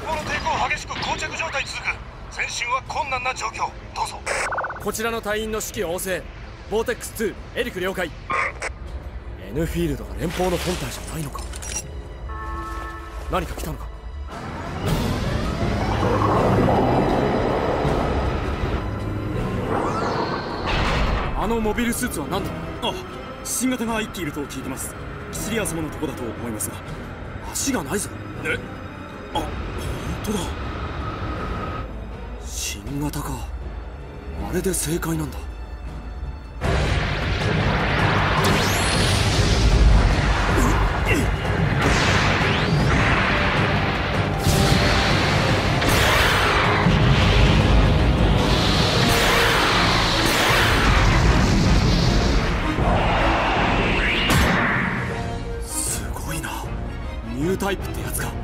方の抵抗激しく膠着状態続く。前進は困難な状況。どうぞ。 こちらの隊員の指揮旺盛。ボーテックス2エリク了解。N フィールドが連邦の本体じゃないのか。何か来たのか。あのモビルスーツは何だ。 あ、新型が1機いると聞いてます。キシリア様のとこだと思いますが。 足がないぞ。 え、あ、本当だ。 新型か。あれで正解なんだ。すごいな。ニュータイプってやつか。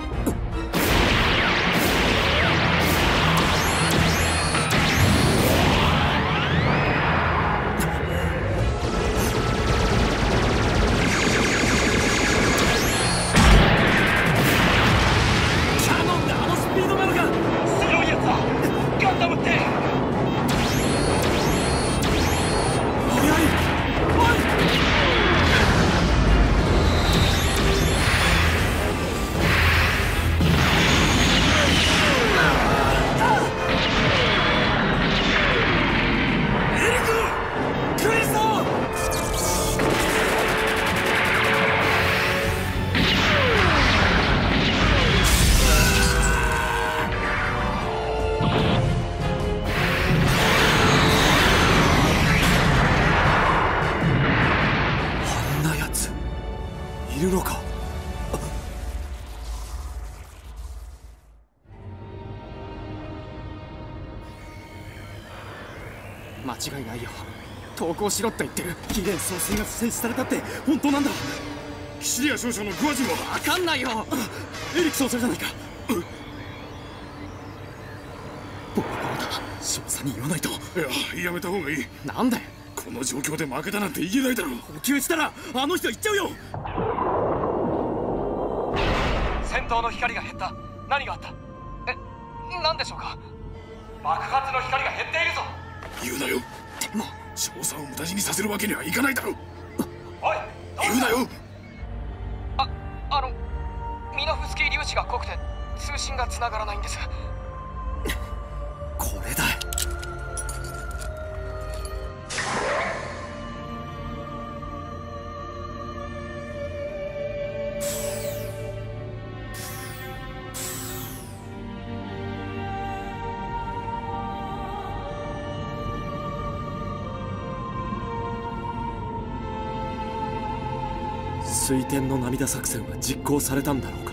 いるのか。 間違いないよ。投降しろって言ってる。貴殿総帥が戦死されたって本当なんだ。 キシリア少将のグアジンは。 分かんないよ。エリク総帥じゃないか。ボロボロだ。少佐に言わないと。 いや、やめた方がいい。 なんで。 この状況で負けたなんて言えないだろう。 補給したらあの人行っちゃうよ。 戦闘の光が減った。何があった。何でしょうか。爆発の光が減っているぞ。 言うなよ。 でも少佐を無駄死にさせるわけにはいかないだろう。 おい、 言うなよ。 ミノフスキー粒子が濃くて通信が繋がらないんです。 これだ。 水天の涙作戦は実行されたんだろうか。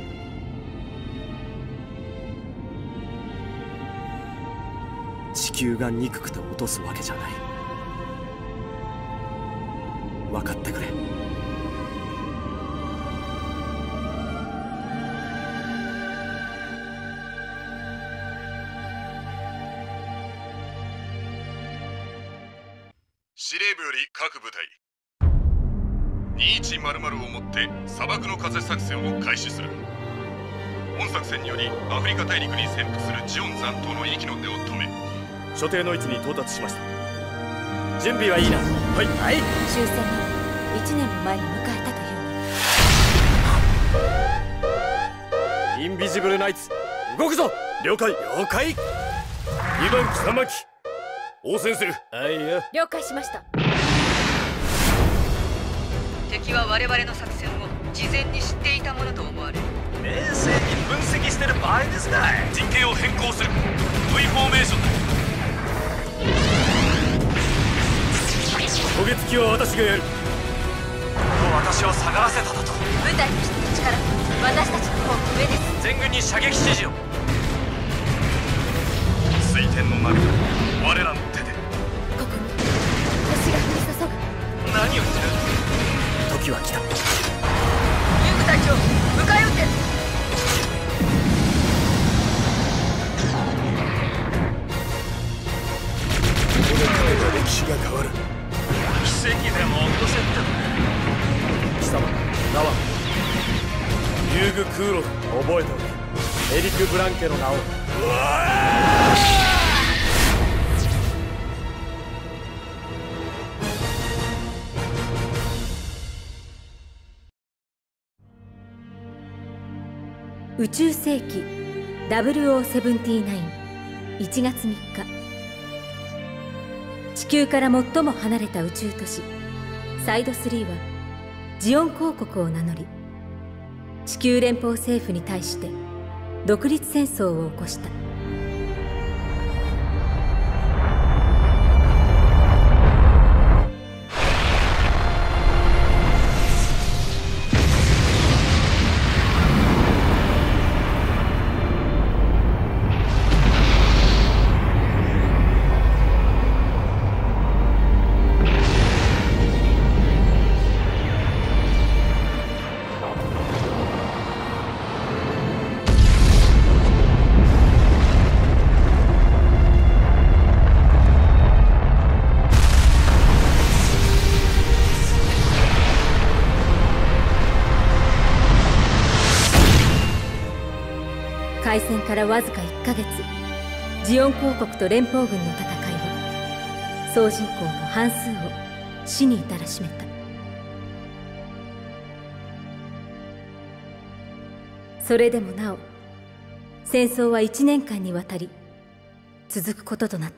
地球が憎くて落とすわけじゃない。分かってくれ。 司令部より各部隊2100をもって砂漠の風作戦を開始する。本作戦によりアフリカ大陸に潜伏するジオン残党の息の根を止め、 所定の位置に到達しました。準備はいいな。はいはい。 終戦も1年も前に迎えたというの。 インビジブルナイツ動くぞ。了解了解。2番貴様機応戦する。はいよ。 了解しました。 敵は我々の作戦を事前に知っていたものと思われる。 冷静に分析してる場合ですかい。 陣形を変更する。 V フォーメーションだ。 渡月機は私がやる。 私を下がらせただと。 部隊としての力私たちの方が上です。 全軍に射撃指示を。 水天の涙我らの手で。 ここに星が降り注ぐ。 何を言ってる。 時は来た。 ユグ隊長、迎え撃って。 ここで勝てば歴史が変わる。 奇跡でも起こせって貴様、ナワン遊具空路覚えておけ。 エリク・ブランケの名を。 宇宙世紀 0079 1月3日、地球から最も離れた宇宙都市サイド3はジオン公国を名乗り、地球連邦政府に対して独立戦争を起こした。開戦からわずか1ヶ月、ジオン公国と連邦軍の戦いは総人口の半数を死に至らしめた。それでもなお戦争は1年間にわたり続くこととなった。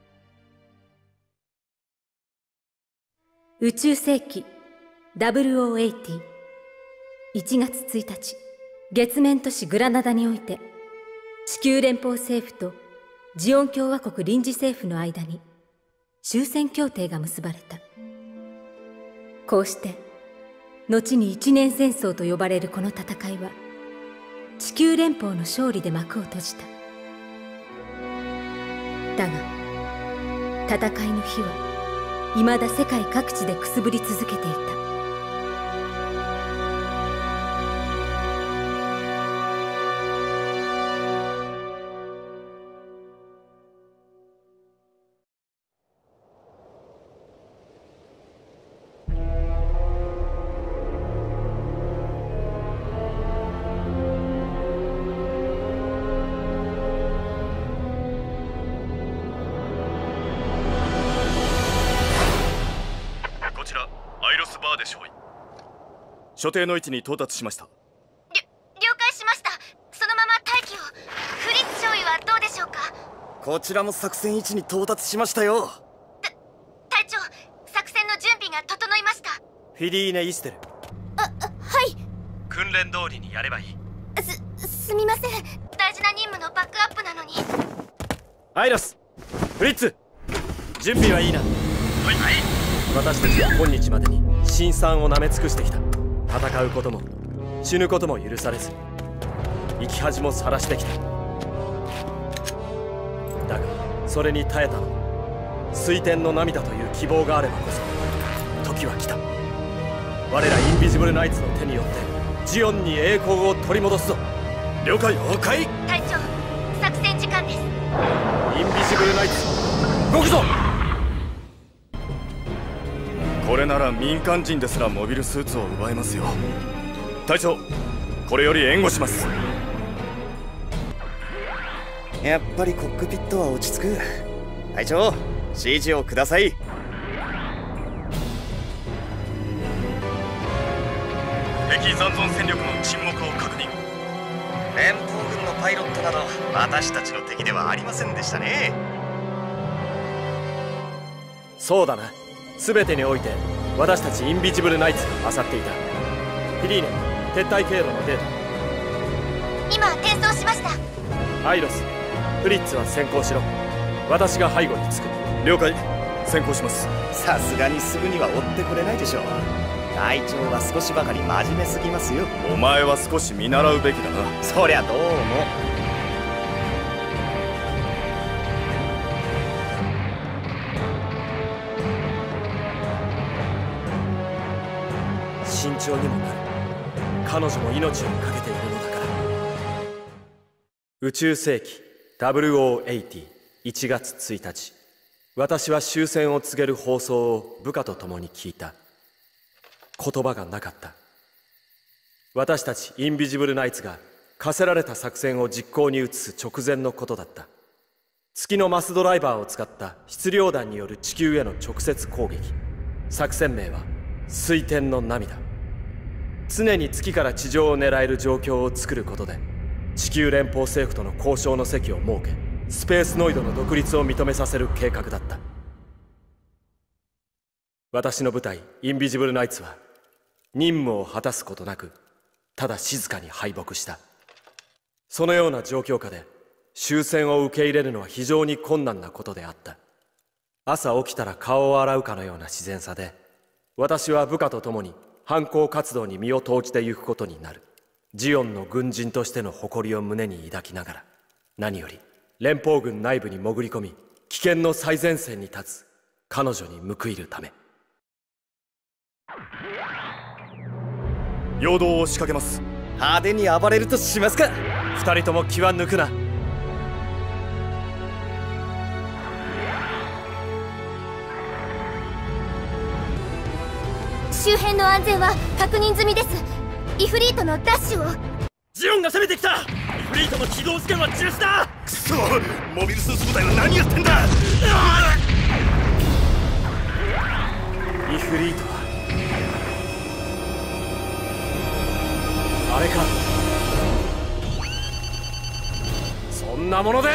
宇宙世紀 0080 1月1日、月面都市グラナダにおいて地球連邦政府とジオン共和国臨時政府の間に終戦協定が結ばれた。こうして後に一年戦争と呼ばれるこの戦いは地球連邦の勝利で幕を閉じた。だが戦いの火は未だ世界各地でくすぶり続けていた。 所定の位置に到達しました。 了解しました。そのまま待機を。フリッツ少尉はどうでしょうか。 こちらも作戦位置に到達しましたよ。 隊長、作戦の準備が整いました。 フィリーネ・イステル。 はい。 訓練通りにやればいい。 すみません。大事な任務のバックアップなのに。 アイロス、フリッツ、準備はいいな。 はい。 私たちは今日までに辛酸を舐め尽くしてきた。戦うことも死ぬことも許されず、生き恥もさらしてきた。だがそれに耐えたのも水天の涙という希望があればこそ時は来た。我らインビジブルナイツの手によってジオンに栄光を取り戻すぞ。了解。了解。 隊長、作戦時間です。 インビジブルナイツ、動くぞ。 これなら民間人ですらモビルスーツを奪えますよ。隊長、これより援護します。 やっぱりコックピットは落ち着く。隊長、指示をください。 敵残存戦力の沈黙を確認。 連邦軍のパイロットなど私たちの敵ではありませんでしたね。 そうだな。全てにおいて私たちインビジブルナイツが漁っていた。フィリーネ、撤退経路のデータ。今転送しました。 アイロス、フリッツは先行しろ。私が背後につく。 了解。先行します。 さすがにすぐには追ってこれないでしょう。隊長は少しばかり真面目すぎますよ。 お前は少し見習うべきだな。 そりゃどうも。 慎重にもなる。彼女も命を懸けているのだから。宇宙世紀 0080 1月1日、私は終戦を告げる放送を部下と共に聞いた。言葉がなかった。私たちインビジブルナイツが課せられた作戦を実行に移す直前のことだった。月のマスドライバーを使った質量弾による地球への直接攻撃。作戦名は水天の涙。常に月から地上を狙える状況を作ることで、地球連邦政府との交渉の席を設け、スペースノイドの独立を認めさせる計画だった。私の部隊インビジブルナイツは任務を果たすことなく、ただ静かに敗北した。そのような状況下で終戦を受け入れるのは非常に困難なことであった。朝起きたら顔を洗うかのような自然さで、私は部下と共に反抗活動に身を投じてゆくことになる。ジオンの軍人としての誇りを胸に抱きながら、何より連邦軍内部に潜り込み、危険の最前線に立つ彼女に報いるため。 陽動を仕掛けます。 派手に暴れるとしますか。 二人とも気は抜くな。 周辺の安全は確認済みです。イフリートのダッシュを。 ジオンが攻めてきた。イフリートの起動試験は中止だ。 くそ、モビルスーツ部隊は何やってんだ。 イフリートはあれか。そんなもので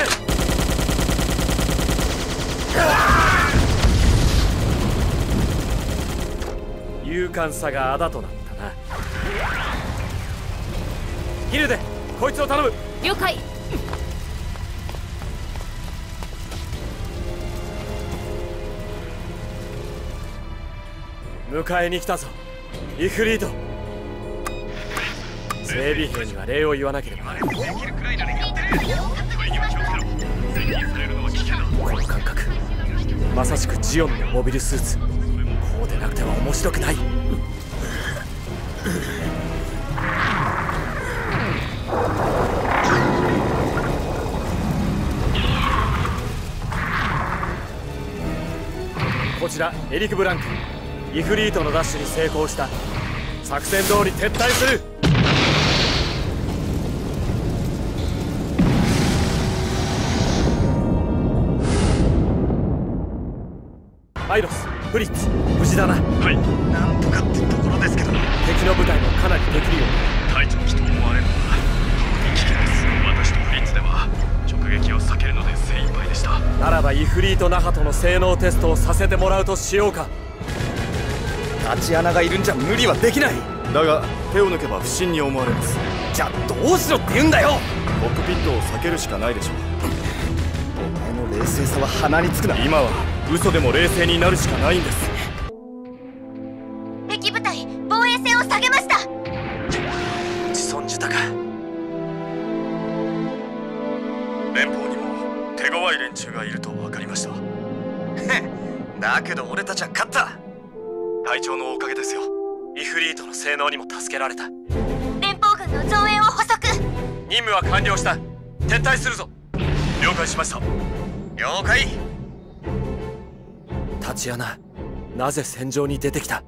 勇敢さがあだとなったな。ヒルデ、こいつを頼む。 了解。 迎えに来たぞ、イフリート。整備兵には礼を言わなければならない。この感覚、まさしくジオンのモビルスーツ。こうでなくては面白くない。こちらエリク・ブランク。イフリートのダッシュに成功した。作戦通り撤退する。アイロス、フリッツ、無事だな。 はい、なんとかってところですけど。 敵の部隊もかなり敵利用。 隊長機と思われるのは危険です。私とフリッツでは直撃を避けるので精一杯でした。 ならばイフリートナハトの性能テストをさせてもらうとしようか。 タチアナがいるんじゃ無理はできない。 だが手を抜けば不審に思われます。 じゃあどうしろって言うんだよ。 コックピットを避けるしかないでしょう。 お前の冷静さは鼻につくな。 今は嘘でも冷静になるしかないんです。 敵部隊防衛線を下げました。 打ち損じたか。 連邦にも手強い連中がいると分かりました。 だけど俺たちは勝った。 隊長のおかげですよ。 イフリートの性能にも助けられた。 連邦軍の増援を捕捉。 任務は完了した。撤退するぞ。 了解しました。 了解。 タチアナ、なぜ戦場に出てきた。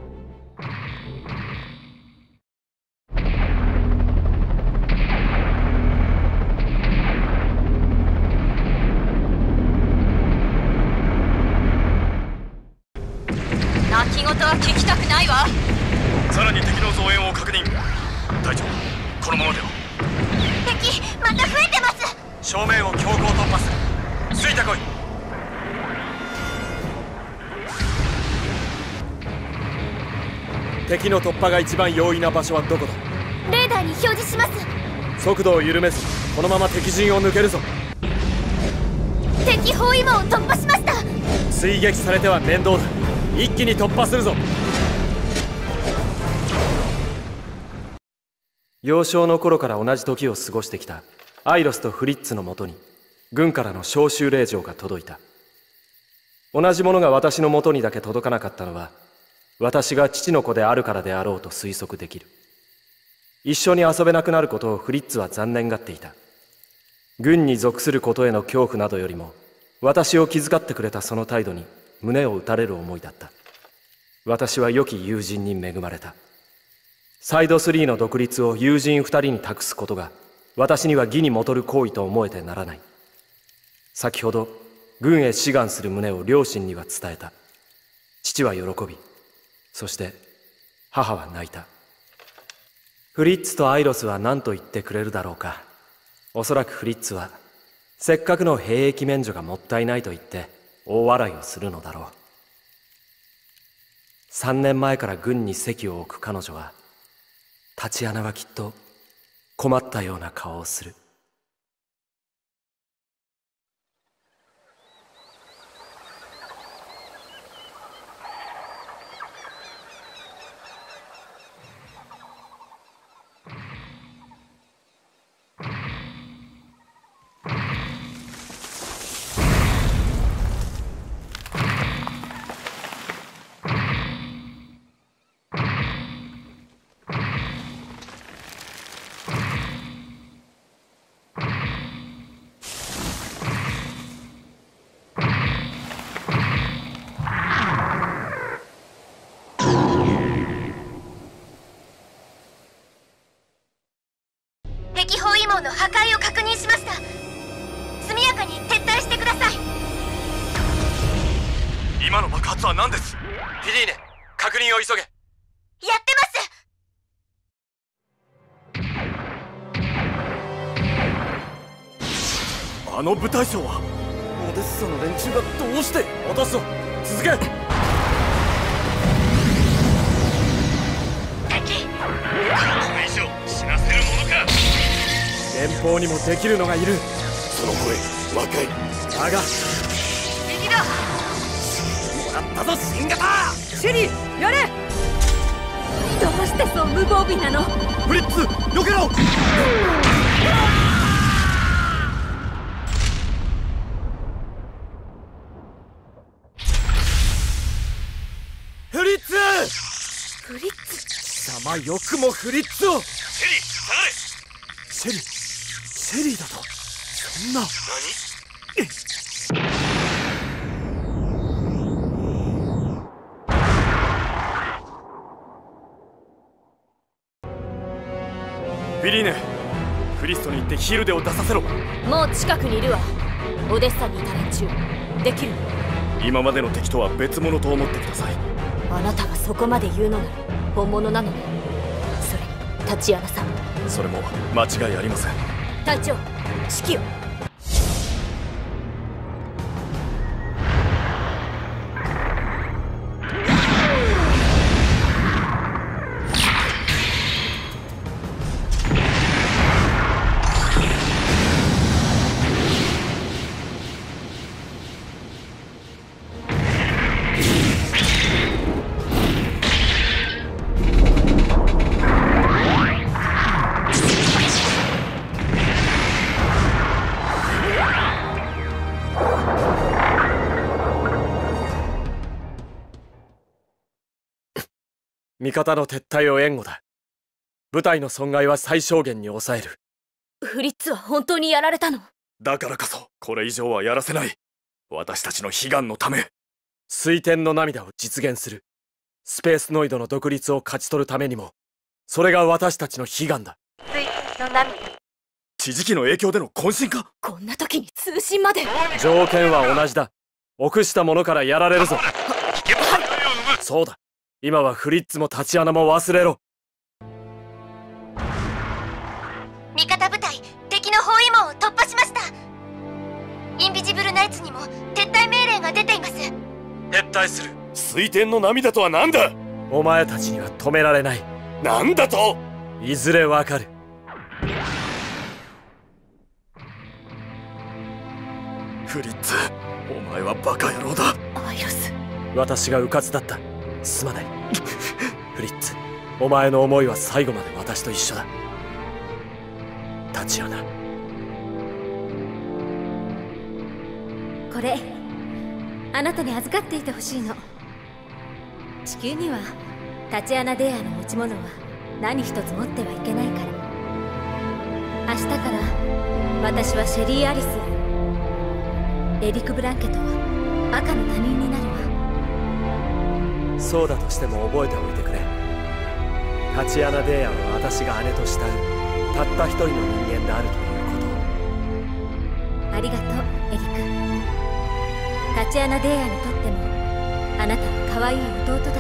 泣き言は聞きたくないわ。 さらに敵の増援を確認。隊長、このままでは。 敵また増えてます。 正面を強行突破する。ついてこい。敵の突破が一番容易な場所はどこだ。 レーダーに表示します。 速度を緩めずこのまま敵陣を抜けるぞ。 敵包囲網を突破しました。 追撃されては面倒だ。一気に突破するぞ。幼少の頃から同じ時を過ごしてきたアイロスとフリッツのもとに軍からの招集令状が届いた。同じものが私のもとにだけ届かなかったのは、私が父の子であるからであろうと推測できる。一緒に遊べなくなることをフリッツは残念がっていた。軍に属することへの恐怖などよりも、私を気遣ってくれたその態度に胸を打たれる思いだった。私は良き友人に恵まれた。 サイド3の独立を友人2人に託すことが私には義にもとる行為と思えてならない。先ほど軍へ志願する旨を両親には伝えた。父は喜び、そして母は泣いた。フリッツとアイロスは何と言ってくれるだろうか。おそらくフリッツはせっかくの兵役免除がもったいないと言って大笑いをするのだろう。3年前から軍に籍を置く彼女は、タチアナはきっと困ったような顔をする。 敵包囲網の破壊を確認しました。速やかに撤退してください。 今の爆発は何です？ フィリーネ、確認を急げ。 やってます。あの部隊長はオデッサの連中がどうして。 落とすぞ、続け。 敵、これ以上死なせるものか。 連邦にもできるのがいる。 その声若い。 だが敵だ。 もらったぞ新型。 シェリー、やれ。どうしてそう無防備なの。 フリッツ、避けろ。フリッツ。 フリッツ貴様、よくもフリッツを。 シェリー、下がれ。 シェリーだと。そんな。フィリーネ、フリストに行ってヒルデを出させろ。 もう近くにいるわ。オデッサにいた連中できる。 今までの敵とは別物と思ってください。 あなたがそこまで言うのなら本物なのね。それにタチアナさん。 それも間違いありません。 隊長、指揮を。 味方の撤退を援護だ。部隊の損害は最小限に抑える。 フリッツは本当にやられたの？ だからこそこれ以上はやらせない。私たちの悲願のため。 水天の涙を実現する。スペースノイドの独立を勝ち取るためにも、それが私たちの悲願だ。 水天の涙。 地磁気の影響での渾身か。 こんな時に通信まで。 条件は同じだ。臆した者からやられるぞ。そうだ、今はフリッツもタチアナも忘れろ。 味方部隊、敵の包囲網を突破しました。インビジブルナイツにも撤退命令が出ています。 撤退する。 水天の涙とは何だ。 お前たちには止められない。 何だと。 いずれわかる。 フリッツ、お前はバカ野郎だ。 アイロス、 私が迂闊だった。すまない。フリッツ、お前の思いは最後まで私と一緒だ。タチアナ。 これあなたに預かっていてほしいの。地球にはタチアナ・デアの持ち物は何一つ持ってはいけないから。明日から私はシェリー・アリス、エリック・ブランケットは赤の他人になるわ。 そうだとしても覚えておいてくれ。 タチアナ・デーヤは私が姉と慕うたった一人の人間であるということを。 ありがとうエリク。タチアナ・デーヤにとってもあなたは可愛い弟だった。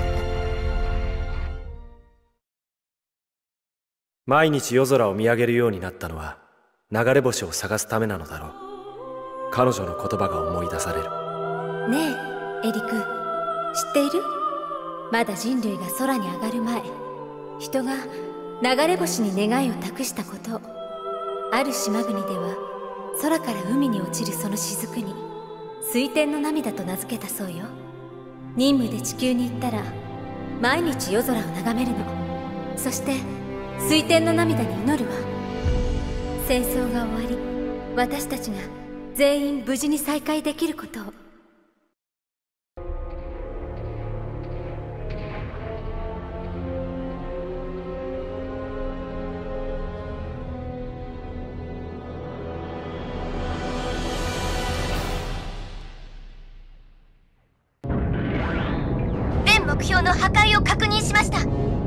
毎日夜空を見上げるようになったのは流れ星を探すためなのだろう。彼女の言葉が思い出される。 ねえエリク、知っている？まだ人類が空に上がる前、人が流れ星に願いを託したこと。ある島国では空から海に落ちるその雫に水天の涙と名付けたそうよ。任務で地球に行ったら毎日夜空を眺めるの。そして水天の涙に祈るわ。戦争が終わり、私たちが全員無事に再会できることを。 全目標の破壊を確認しました。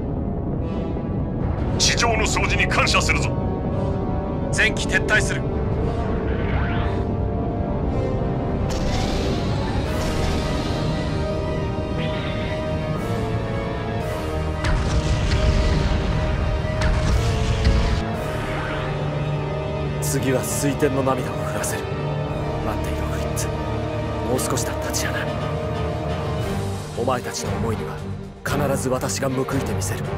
地上の掃除に感謝するぞ。 前期撤退する。次は水天の涙を降らせる。待っていろフリッツ。もう少しだタチアナ。お前たちの思いには必ず私が報いてみせる。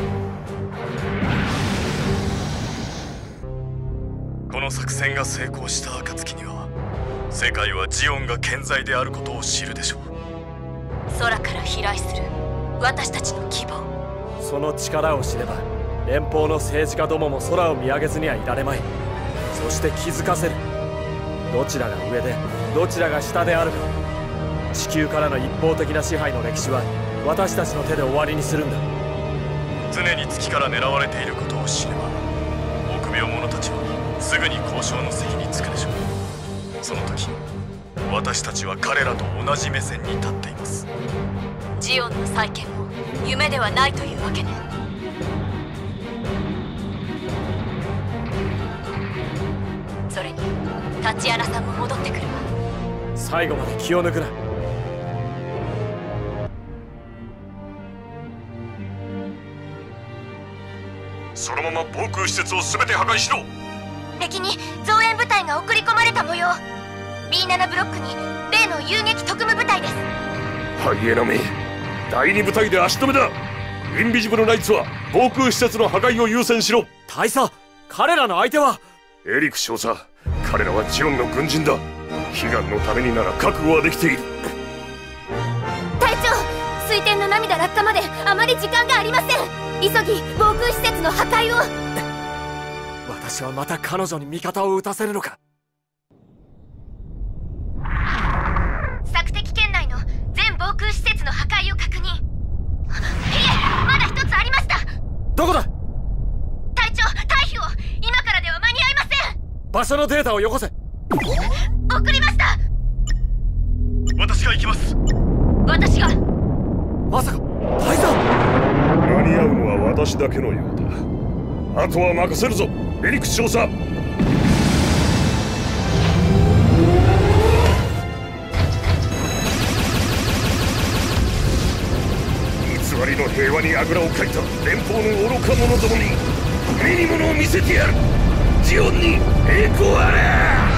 この作戦が成功した暁には世界はジオンが健在であることを知るでしょう。 空から飛来する私たちの希望。 その力を知れば連邦の政治家どもも空を見上げずにはいられまい。そして気づかせる。どちらが上でどちらが下であるか。地球からの一方的な支配の歴史は私たちの手で終わりにするんだ。 常に月から狙われていることを知れば臆病者たちはすぐに交渉の席に着くでしょう。その時私たちは彼らと同じ目線に立っています。 ジオンの再建も夢ではないというわけね。それにタチアナさんも戻ってくるわ。 最後まで気を抜くな。 そのまま防空施設を全て破壊しろ。 敵に増援部隊が送り込まれた模様。 B7 ブロックに例の遊撃特務部隊です。 ハイエナめ、第2部隊で足止めだ。インビジブルナイツは防空施設の破壊を優先しろ。 大佐、彼らの相手はエリク少佐。彼らはジオンの軍人だ。悲願のためになら覚悟はできている。 隊長、水天の涙落下まであまり時間がありません。急ぎ防空施設の破壊を。 私はまた彼女に味方を撃たせるのか。 索敵圏内の全防空施設の破壊を確認。いえ、まだ一つありました。 どこだ。 隊長、退避を今からでは間に合いません。 場所のデータをよこせ。 送りました。 私が行きます。 私が。 まさか大佐。 間に合うのは私だけのようだ。あとは任せるぞエリク少佐。偽りの平和にあぐらをかいた連邦の愚か者どもに目に物を見せてやる。ジオンに栄光あれ。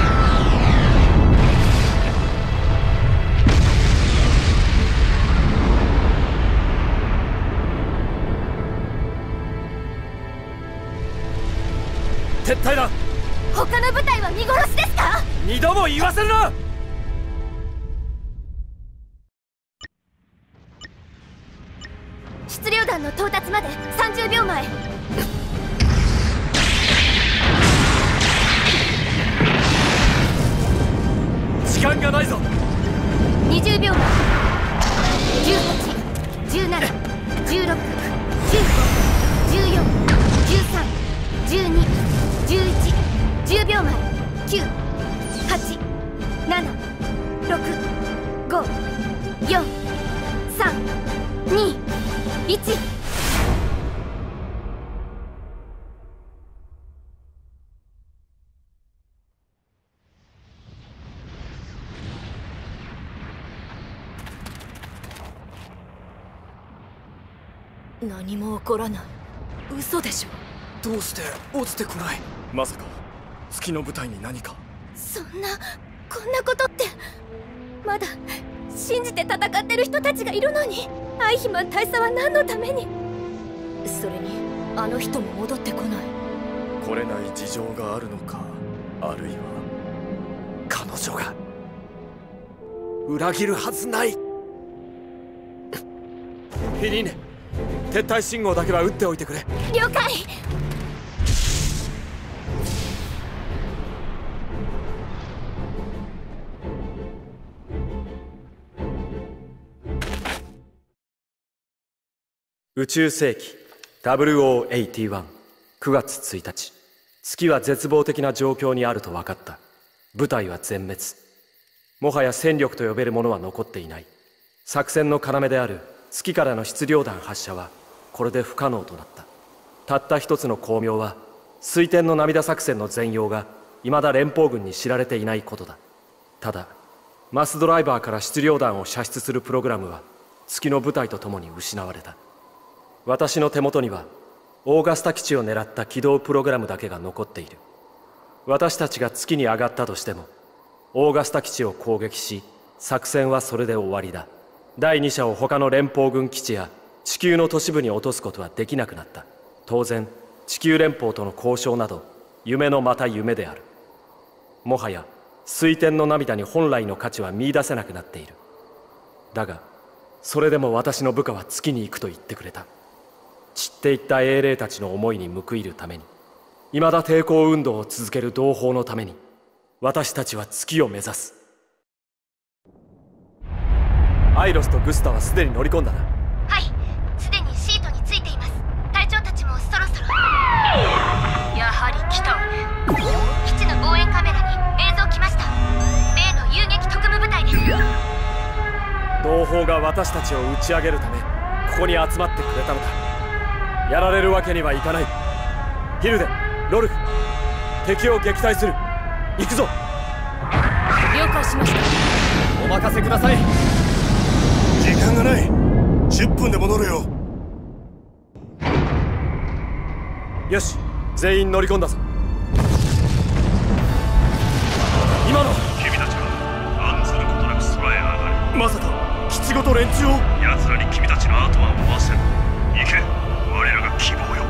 撤退だ。 他の部隊は見殺しですか。 二度も言わせるな。 質量弾の到達まで30秒前。 時間がないぞ。 20秒前。18、17、16、15、14、13、12、11、10秒前。9、8、7、6、5、4、3、2、1。 何も起こらない。嘘でしょ。 どうして落ちてこない？ まさか月の舞台に何か。 こんなことって。まだ信じて戦ってる人たちがいるのに、アイヒマン大佐は何のために。それにあの人も戻ってこない。 来れない事情があるのか、あるいは彼女が裏切るはずない。フィリーネ、撤退信号だけは打っておいてくれ。 了解。 宇宙世紀 WO81 9月1日、月は絶望的な状況にあると分かった。部隊は全滅。もはや戦力と呼べるものは残っていない。作戦の要である月からの質量弾発射はこれで不可能となった。たった一つの巧妙は、水天の涙作戦の全容が未だ連邦軍に知られていないことだ。ただマスドライバーから質量弾を射出するプログラムは月の部隊と共に失われた。私の手元にはオーガスタ基地を狙った起動プログラムだけが残っている。私たちが月に上がったとしても、オーガスタ基地を攻撃し、作戦はそれで終わりだ。第2射を他の連邦軍基地や地球の都市部に落とすことはできなくなった。当然地球連邦との交渉など夢のまた夢である。もはや水天の涙に本来の価値は見出せなくなっている。だがそれでも私の部下は月に行くと言ってくれた。散っていった英霊たちの思いに報いるために、未だ抵抗運動を続ける同胞のために、私たちは月を目指す。アイロスとグスタはすでに乗り込んだな。 はい、すでにシートについています。隊長たちもそろそろ。 やはり来たわね。 基地の望遠カメラに映像来ました。例の遊撃特務部隊です。 同胞が私たちを打ち上げるためここに集まってくれたのだ。やられるわけにはいかない。ヒルデ、ロルフ、敵を撃退する。行くぞ。 了解しました。 お任せください。 時間がない。10分で戻るよ。 よし、全員乗り込んだぞ。今の君たちは案ずることなく空へ上がる。 まさか基地ごと連中を。 奴らに君たちの後は追わせる。行け、我らが希望よ。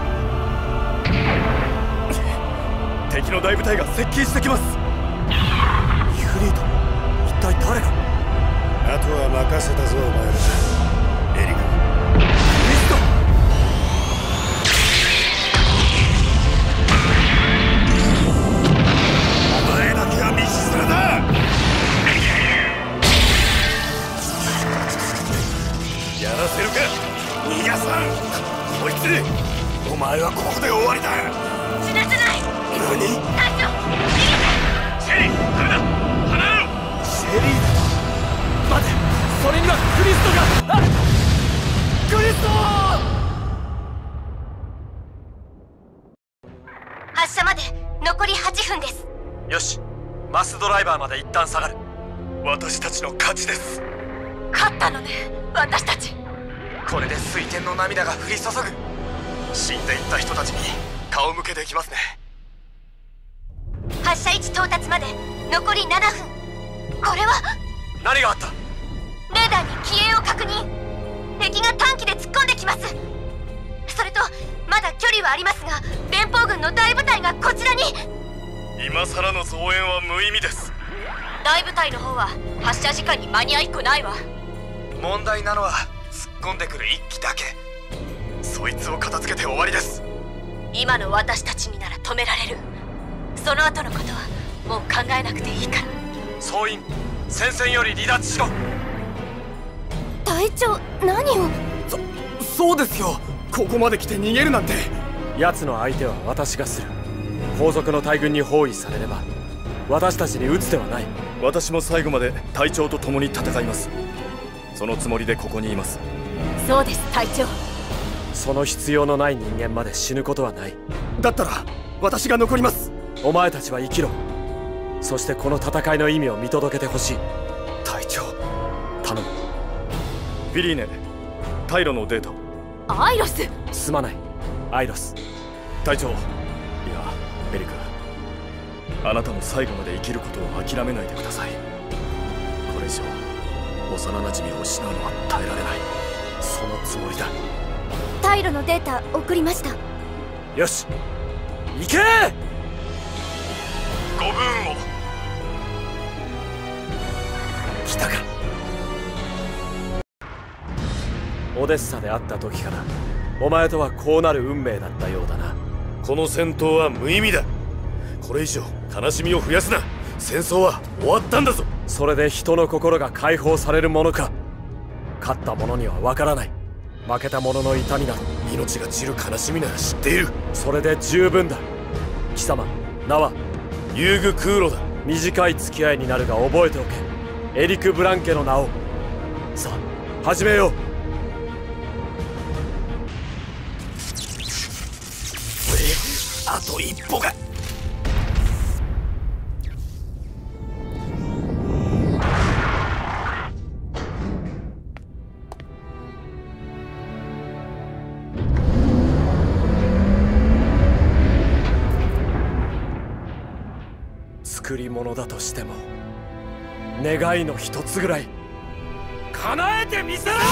敵の大部隊が接近してきます。 ユフリート、一体誰が。 あとは任せたぞお前ら。エリカ、 ミスト。 お前だけは道連れだ。やらせるか逃がさん。こいつ、お前はここで終わりだ。 死なせない。 何？ 隊長、 シェリー、ダメだ、離れろ。 シェリーだ。待て、それにはクリストが。クリスト。 発射まで残り8分です。 よし、マスドライバーまで一旦下がる。 私たちの勝ちです。 勝ったのね、私たち。 これで水天の涙が降り注ぐ。死んでいった人たちに顔向けできますね。 発射位置到達まで残り7分。これは何があった。 レーダーに機影を確認。敵が短期で突っ込んできます。それとまだ距離はありますが、連邦軍の大部隊がこちらに。 今さらの増援は無意味です。 大部隊の方は発射時間に間に合いっこないわ。 問題なのは突っ込んでくる一機だけ。そいつを片付けて終わりです。 今の私たちになら止められる。その後のことはもう考えなくていいから。 総員、戦線より離脱しろ。 隊長、何を。 そうですよ。ここまで来て逃げるなんて。 奴の相手は私がする。後続の大軍に包囲されれば私たちに打つ手はない。 私も最後まで隊長と共に戦います。そのつもりでここにいます。 そうです、隊長。 その必要のない人間まで死ぬことはない。 だったら私が残ります。 お前たちは生きろ。そしてこの戦いの意味を見届けてほしい。 隊長、 頼む。 フィリーネ、退路のデータを。 アイロス。 すまないアイロス。 隊長、いやエリク、あなたも最後まで生きることを諦めないでください。これ以上幼なじみを失うのは耐えられない。 そのつもりだ。 退路のデータ送りました。 よし行け。 ご武運を。 来たか。オデッサで会った時からお前とはこうなる運命だったようだな。 この戦闘は無意味だ。これ以上悲しみを増やすな。戦争は終わったんだぞ。 それで人の心が解放されるものか。勝った者には分からない負けた者の痛みなど。 命が散る悲しみなら知っている。 それで十分だ。貴様名はユーグ・クーロだ。 短い付き合いになるが覚えておけ。エリク・ブランケの名を。さあ始めよう。 あと一歩が。 作り物だとしても願いの一つぐらい叶えてみせろ。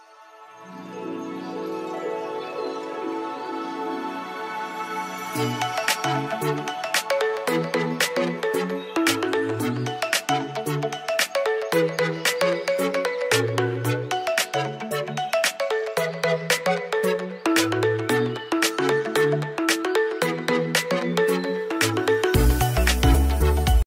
うん。